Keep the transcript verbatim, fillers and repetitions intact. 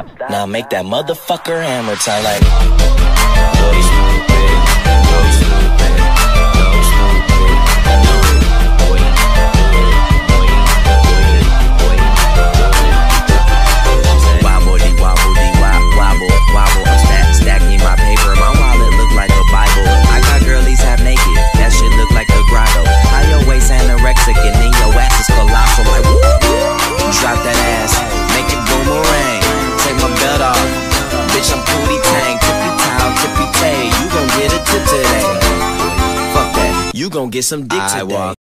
Now make that motherfucker hammer time like Boy stupid, boy stupid, no stupid, no boy, boy, boy, boy, wobble dee wobble dee wobble wobble. I'm stack stacking my paper. My wallet look like a Bible. I got girlies half naked. That shit look like a grotto. How your waist anorexic and then your ass is colossal like whoop. Drop that ass, make it boomerang. Take my belt off, bitch I'm Pootie Tang. Tippy towel, tippy tay. You gon' get a tip today. Fuck that, you gon' get some dick today.